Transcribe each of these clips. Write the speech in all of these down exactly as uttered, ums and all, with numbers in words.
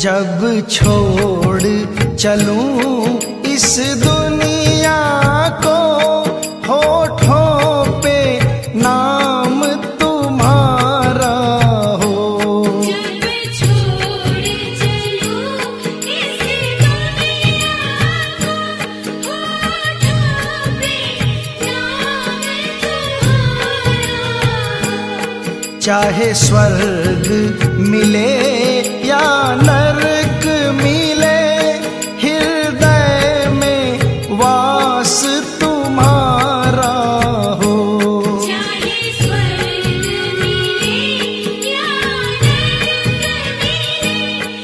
जब छोड़ चलूं इस दुनिया को, होठों पे नाम तुम्हारा हो। जब छोड़ चलूं इस दुनिया को, होठों पे नाम तुम्हारा। चाहे स्वर्ग मिले या नरक मिले, हृदय में वास तुम्हारा हो। चाहे स्वर्ग मिले या नरक मिले,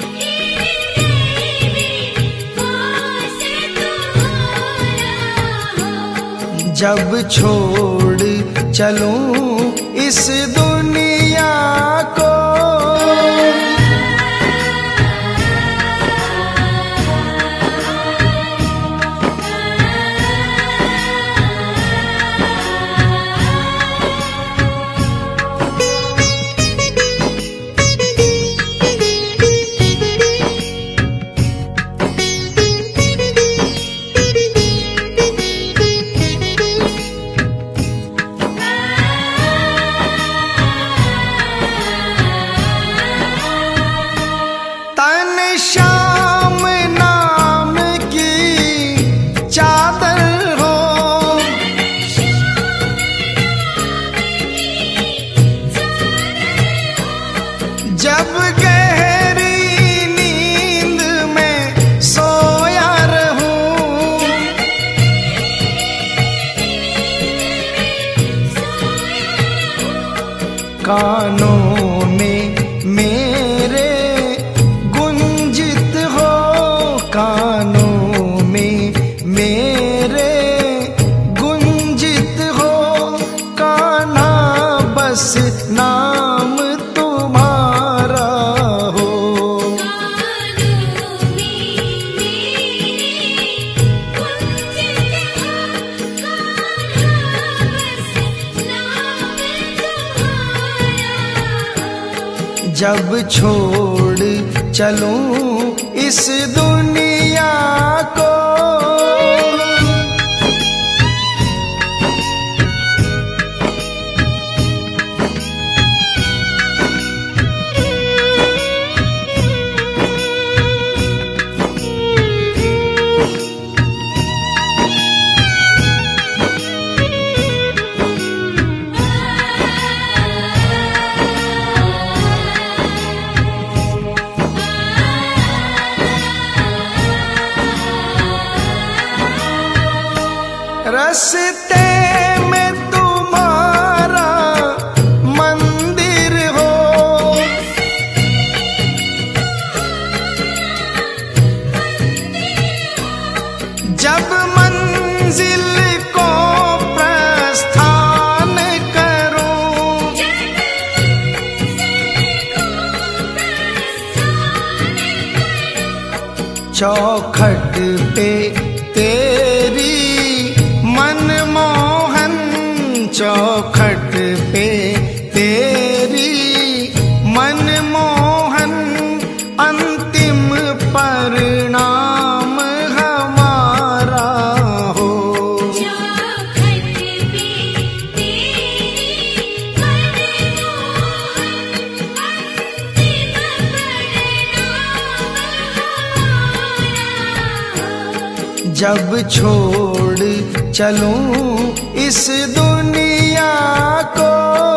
हृदय में वास तुम्हारा हो। जब छोड़ चलूं इस दुनिया को, श्याम नाम की चादर हो, जब गहरी नींद में सोया रहूं, कानों में मेरे कानों में मेरे गुंजित हो, कान्हा बस नाम तुम्हारा हो। कानों में मेरे गुंजित हो, कान्हा बस नाम तुम्हारा हो। जब छोड़ चलूं इस दुनिया को, रस्ते में तुम्हारा मंदिर हो, जब मंजिल को प्रस्थान करूं, चौखट पे तेरी मनमोहन, चौखट पे तेरी मनमोहन, अंतिम परिणाम हमारा हो। चौखट पे तेरी मनमोहन, अंतिम परिणाम हमारा। जब छोड़ चलूं इस दुनिया को,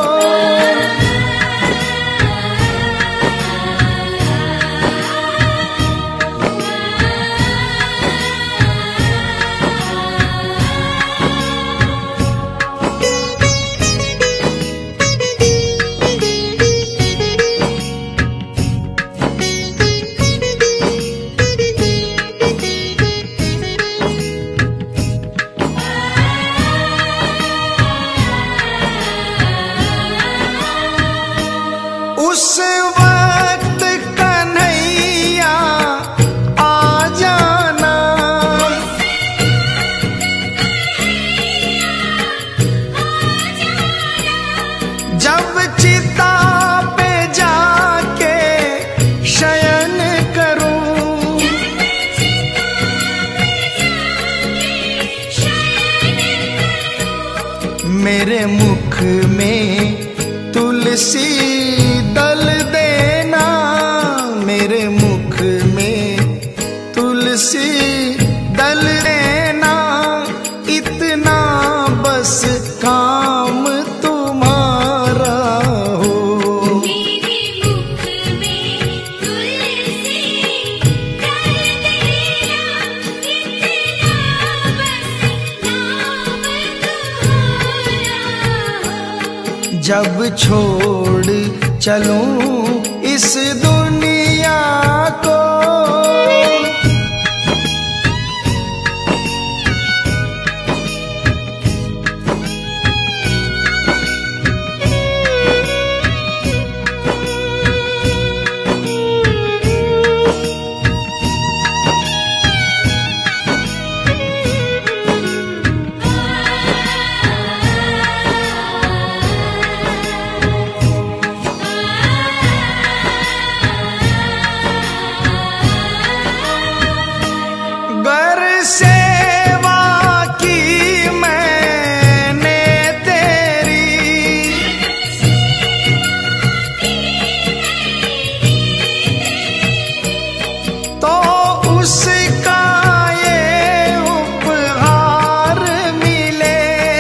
उस वक्त कन्हैया आ जाना, जब चिता पे जाके शयन कर मेरे मुख में तुलसी दल देना, मेरे मुख में तुलसी दल देना, इतना बस काम तुम्हारा हो। मेरे मुख में तुलसी दल देना, इतना बस नाम तुम्हारा हो। जब छोड़ चलूं इस दुनिया को, गर सेवा की मैंने तेरी, तो उसका ये उपहार मिले।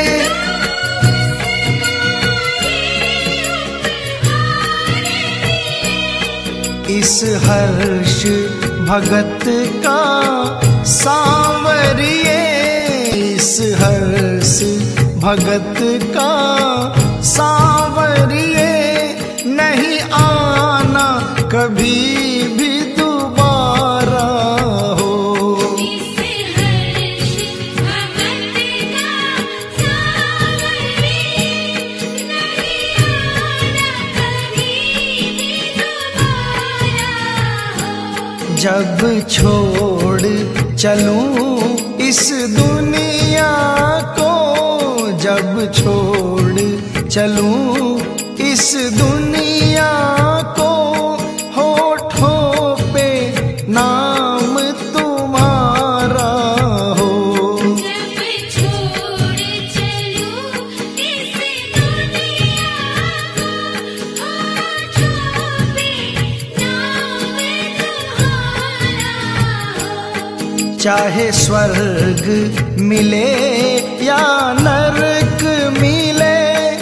इस हर्ष भगत का सांवरिए, इस हर्ष भगत का सांवरिए, नहीं आना कभी भी दोबारा हो। इस हर्ष भगत का सांवरिए, नहीं आना कभी भी दोबारा हो। जब छोड़ चलूं इस दुनिया को, जब छोड़ चलूं इस दुनिया को, होठों पे नाम तुम्हारा हो। जब छोड़ चलूं इस दुनिया को, होठों पे नाम तुम्हारा हो। चाहे स्वर्ग मिले या नरक मिले,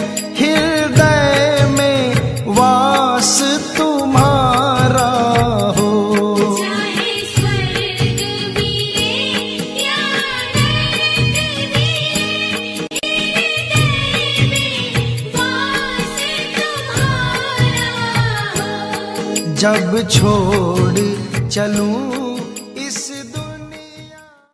हृदय में वास तुम्हारा हो। चाहे स्वर्ग मिले या नरक मिले, हृदय में वास तुम्हारा हो। जब छोड़ चलूं